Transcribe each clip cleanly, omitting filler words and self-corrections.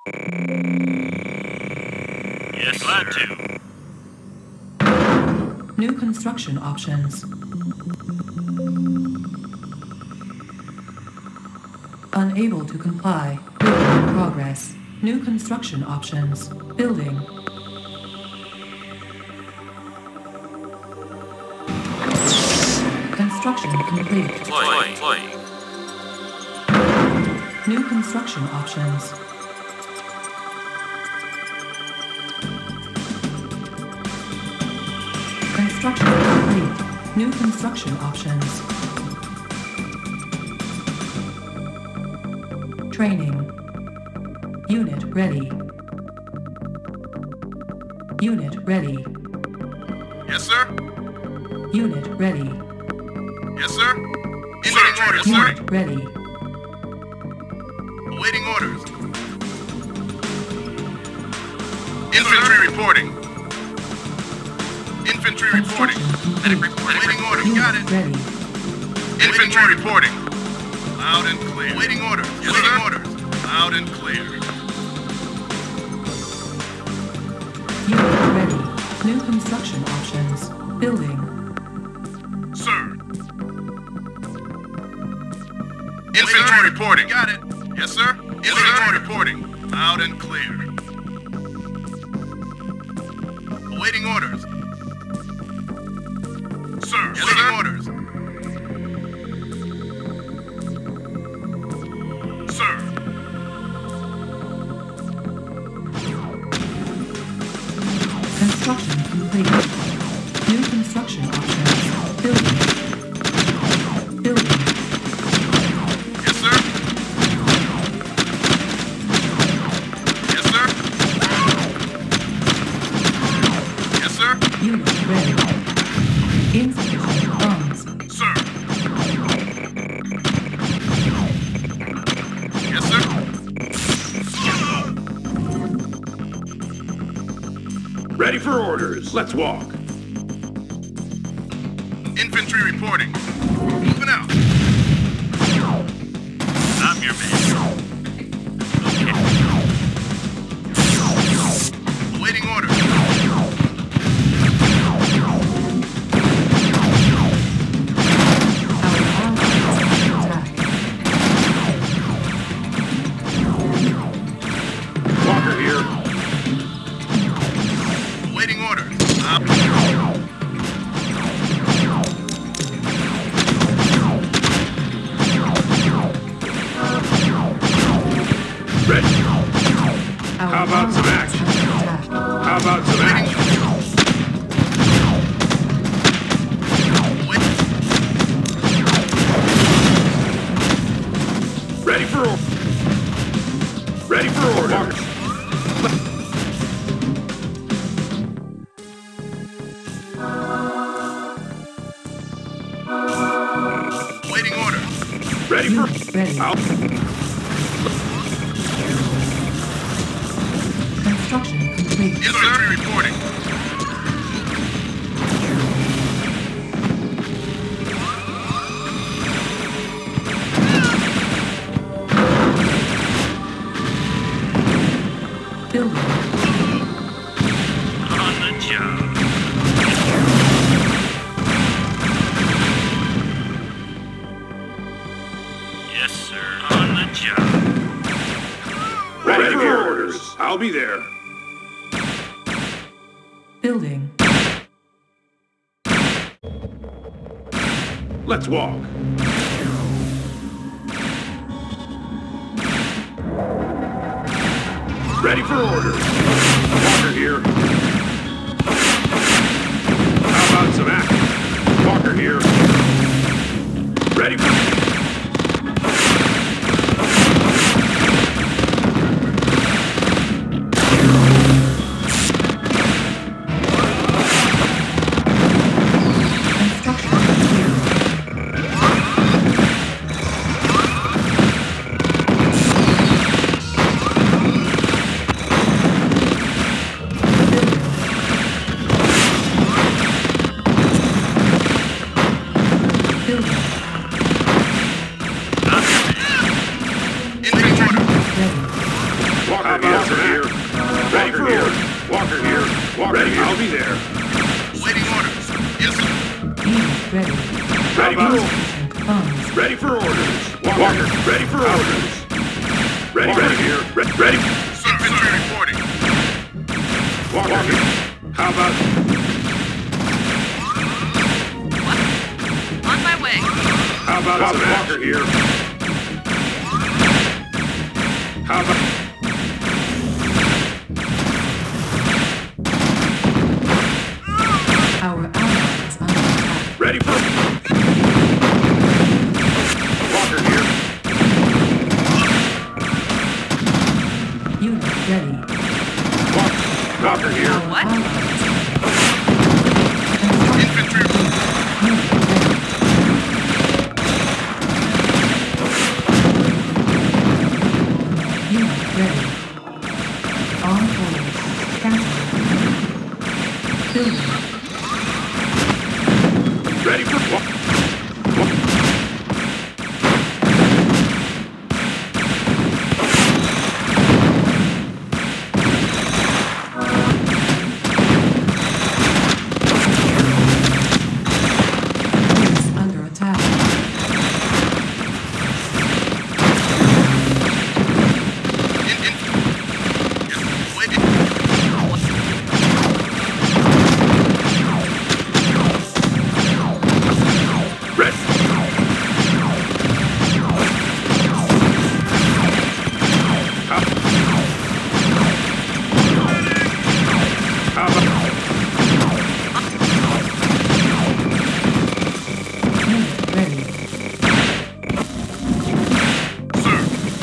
Yes, glad to. New construction options. Unable to comply. Building in progress. New construction options. Building. Construction complete. Employee. New construction options. Construction complete. New construction options. Training. Unit ready. Unit ready. Yes, sir. Unit ready. Yes, sir. Awaiting orders, sir. Unit ready. Awaiting orders. Infantry reporting. Infantry reporting. Construction complete. Awaiting orders. Got Unit it. ready. Infantry reporting. Loud and clear. Awaiting orders. Yes, sir. Orders. Loud and clear. Unit ready. New construction options. Building. Sir. Infantry reporting. Got it. Yes, sir. Infantry reporting. Loud and clear. Awaiting orders. Sir. Yes, awaiting orders. Sir. Construction complete. New construction options. Building. Building. Yes, sir. Yes, sir. Yes, sir. Unit ready. Insufficient funds. Sir. Yes, sir. Ready for orders. Let's walk. Infantry reporting. Moving out. I'm your man. Awaiting orders. Walker here. Awaiting orders. Ready. Our How about some allies action? are under attack. How about some action? Ready for orders. Ready for orders. Awaiting orders. Ready for... Unit ready. Out. Construction complete. Infantry reporting. Building. On the job. Yes, sir. On the job. Ready for orders. I'll be there. Building. Let's walk. Ready for orders. Walker here. How about some action? Walker here. Ready for... Construction complete. Building. about some here? Ready for orders. Walker here. Walker ready. I'll be there. Waiting orders. Yes, sir. Unit ready. Ready for orders. Insufficient funds. Ready for orders. Walker. Ready for orders. Ready. Ready here. Ready. Infantry reporting. Walker. How about? On my way. How about some Walker here? How about? Our ally is under attack. Ready for? Walker here. Unit ready. Walker here. Our What? ally is Infantry reporting. unit ready. Unit ready. On hold. Cancel. Building. Ready for what? Base under attack. Ready. How about? Unit ready. Sir.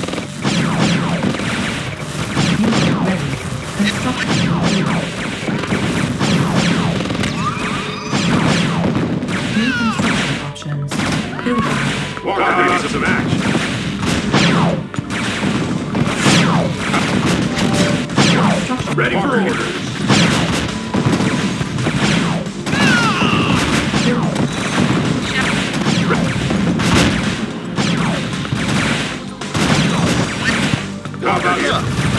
Unit ready. Construction complete. New construction options. Building. Walker needs some action. Construction Ready for complete. orders. Building. How about you?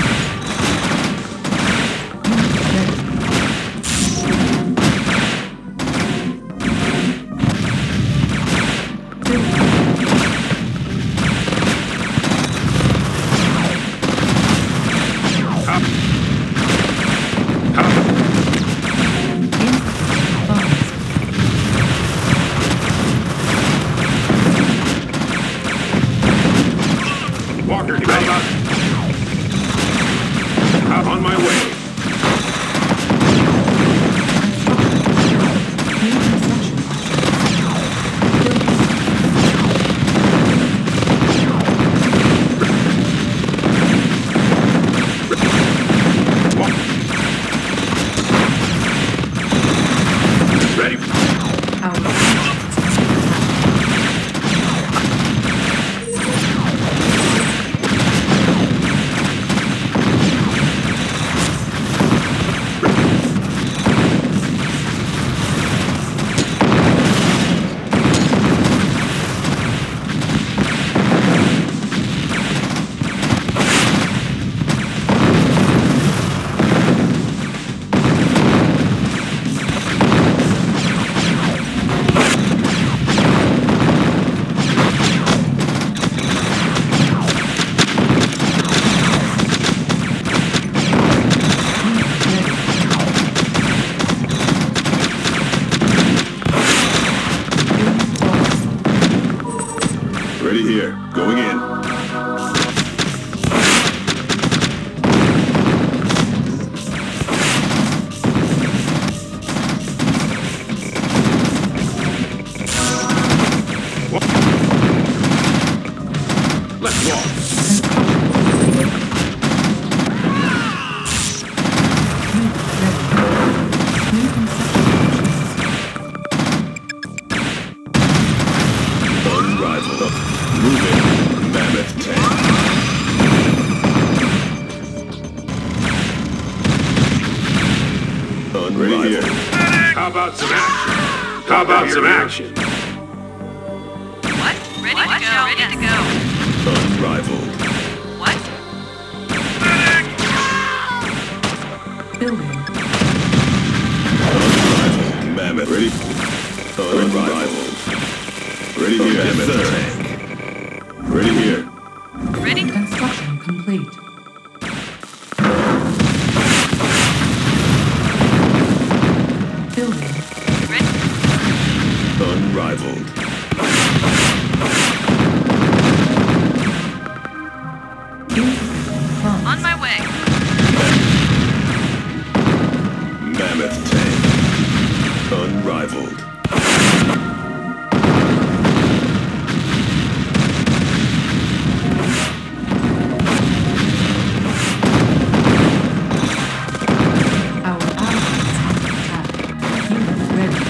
Walker, ready? I'm on my way. Ready? Ready here. Going in. Let's walk. Unrivaled. Moving. Mammoth tank. Ready here. How about some action? How about some action? What? Ready to go. Ready to go. Unrivaled. What? Unrivaled. Insufficient funds. On my way. Mammoth tank. Unrivaled. Our allies under attack. Unit ready.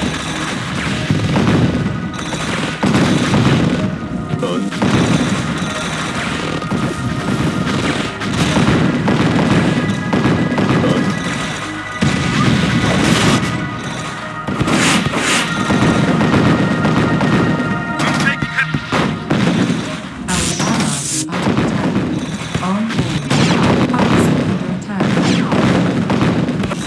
I'm taking hit. Our allies are under attack. On board. Opposite under attack.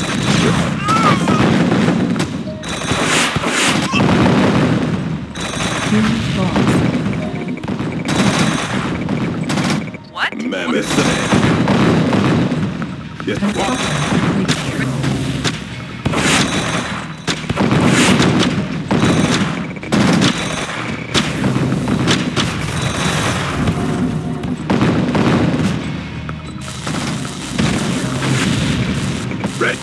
Unit lost. What? Mammoth tank. Yes, Construction complete. Ready.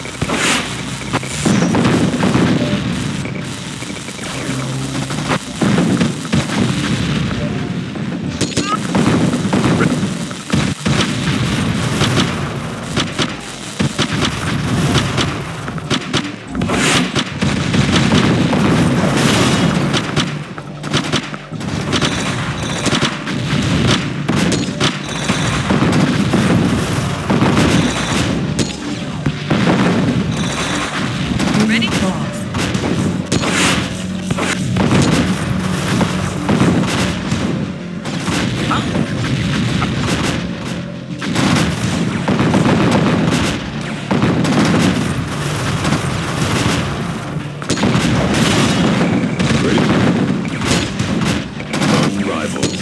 Ready? Unit lost. ready. Unrivaled.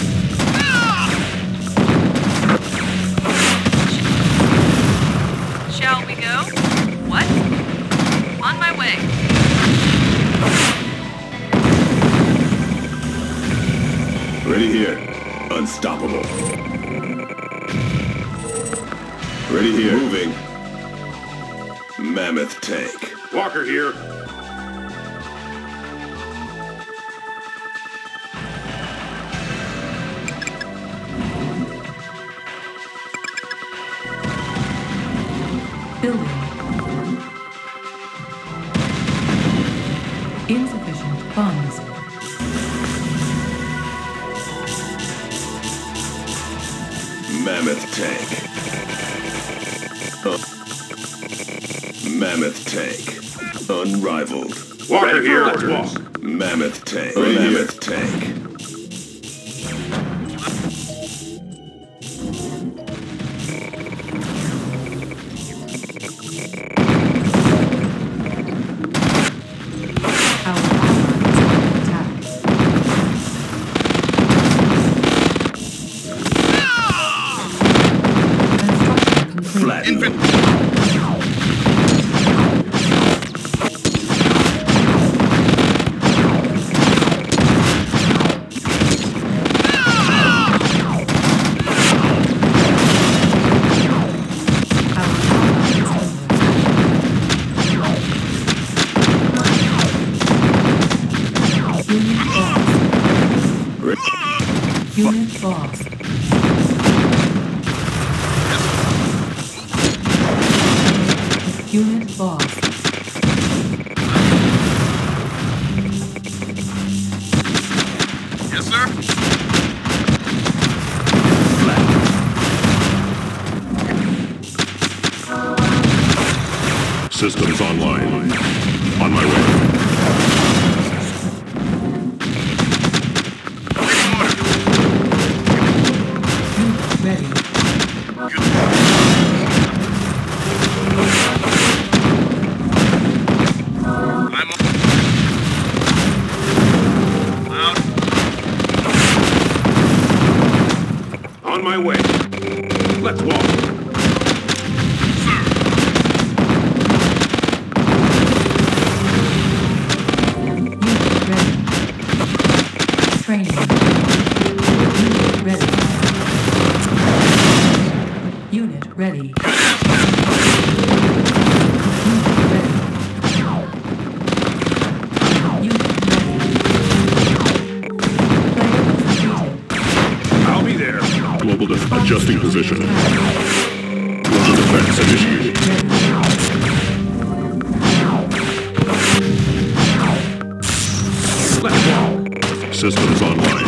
Shall we go? What? On my way. Ready here. Unstoppable. Ready here. Moving. Mammoth tank. Walker here. Building. Insufficient funds. Mammoth tank. Mammoth tank. Unrivaled. Walker Ready for here. Let's orders. walk. Mammoth tank. Ready here. Mammoth tank. Our allies under attack. Construction complete. Flat. Our allies under attack. Unit lost. Ready. Unit lost. Unit lost. Yes, sir. Systems online. On my way. Waiting order. Unit ready. I'm on. Out. On my way. Let's walk. Sir. I'll be there. Global adjusting position. Global defense initiated. Let's walk. Systems online.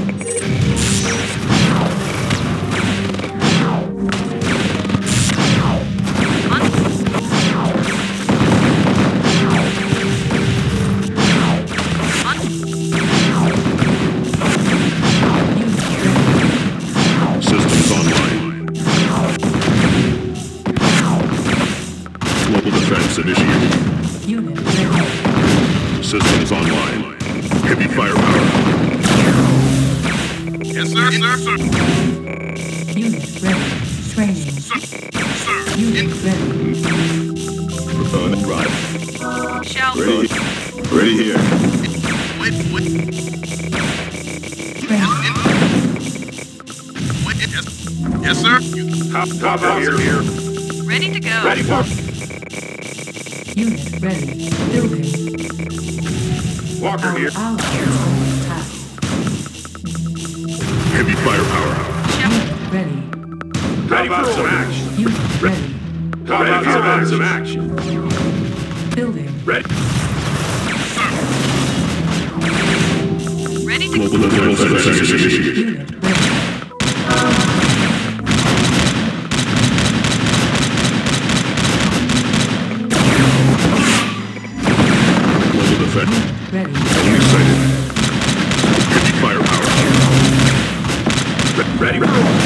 Systems online. Global defense initiated. Unit ready. Systems online. Heavy firepower. Yes, sir. Yes, sir. Unit ready. Training. Sir. Unit ready. Right. Shall Ready. Ready here. Wait. Training. Wait. Yes, sir. How about here? ready to go. Ready for Unit ready. Building. Walker Our here. ally is under attack. Heavy firepower. Shepard, Unit ready. How about some action? Unit ready. How about some action? Building. Ready. ready to Global defense initiated. Unit ready. Global defense. Ready. Enemy sighted. Heavy firepower. Ready.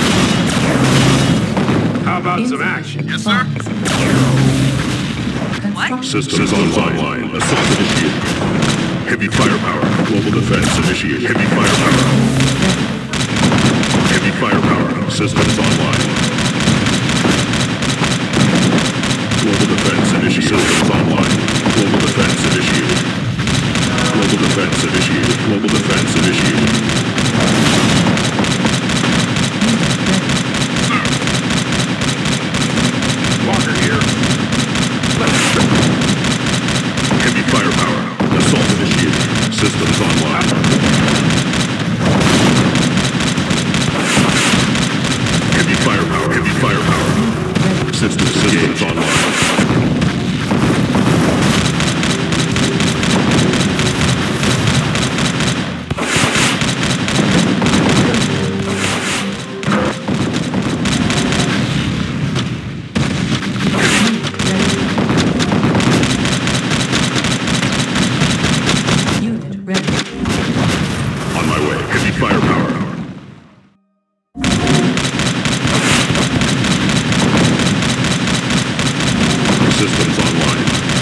How about some action? Yes, sir. Construction. Systems online. Assault initiated. Heavy firepower. Global defense initiated. Heavy firepower. Heavy firepower. Systems online. Global defense initiated. Systems online. Global defense initiated. Global defense initiated. Global defense initiated. Walker here. Heavy firepower. Assault initiated. Systems online. Heavy firepower. Heavy firepower. Systems online. Unit ready. On my way. Heavy firepower. Systems online.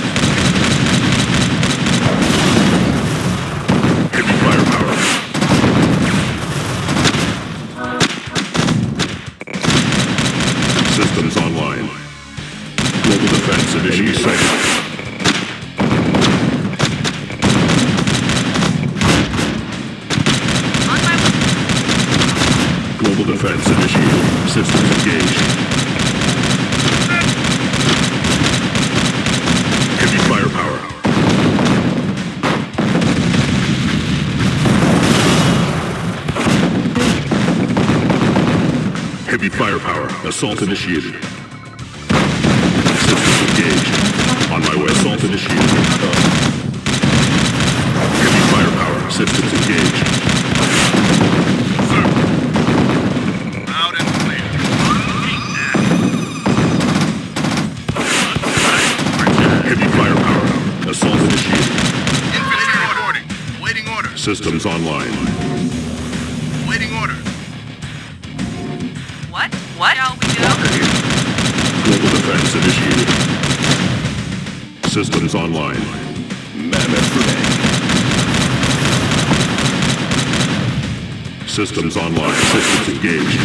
Heavy firepower. Systems online. Global defense initiated. Sighted. on my way. Global defense initiated. Systems engaged. Heavy firepower. Heavy firepower. Assault initiated. Systems engaged. On my way. Assault initiated. Heavy firepower. Systems engaged. Loud and clear. Heavy firepower. Assault initiated. Infantry reporting. Waiting orders. Systems online. Waiting orders. What? Shall we go? Global defense initiated. Systems online. Mammoth tank. Systems online. Systems engaged.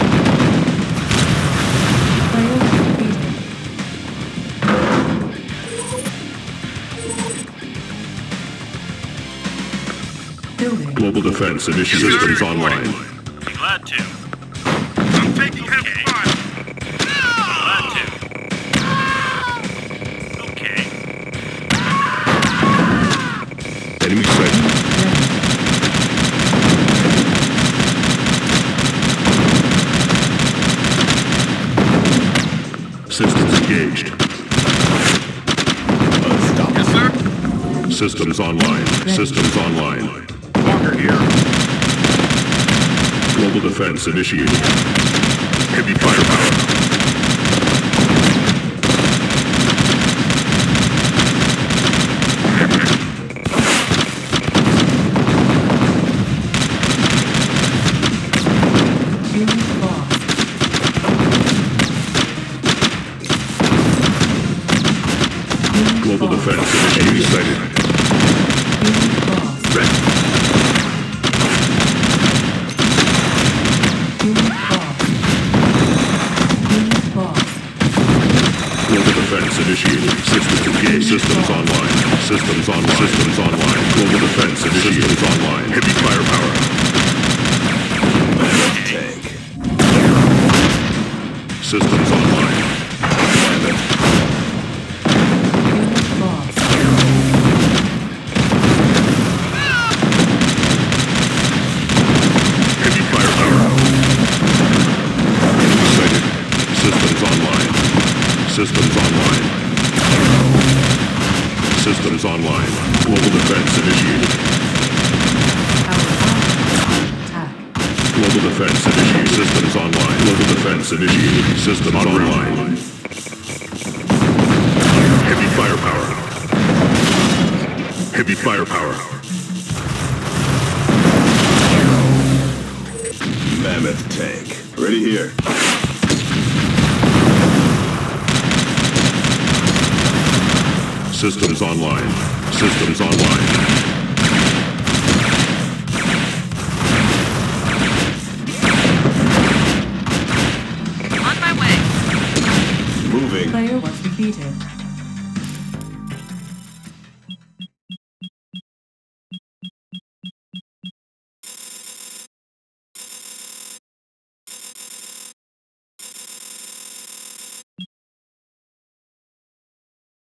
Building. Global defense initiated. Systems online. Be glad to. I'm taking heavy fire. Glad Systems engaged. Yes, sir. Systems online. Systems online. Walker here. Global defense initiated. Heavy firepower. Unit lost. Global defense initiated. Sighted. Unit lost. Ready. Unit lost. Unit lost. Global defense initiated. Systems engaged. Systems online. Systems online. Systems online. Global defense initiated. Systems online. Heavy firepower. Tank. Systems online. Unit lost. Heavy firepower. Enemy sighted. Systems online. Systems online. Systems online. Global defense initiated. Our allies attack. Global defense initiated. Systems online. Global defense initiated. Systems online. Heavy firepower. Heavy firepower. Mammoth tank. Ready here. Systems online. Systems online. On my way. Moving. Player was defeated.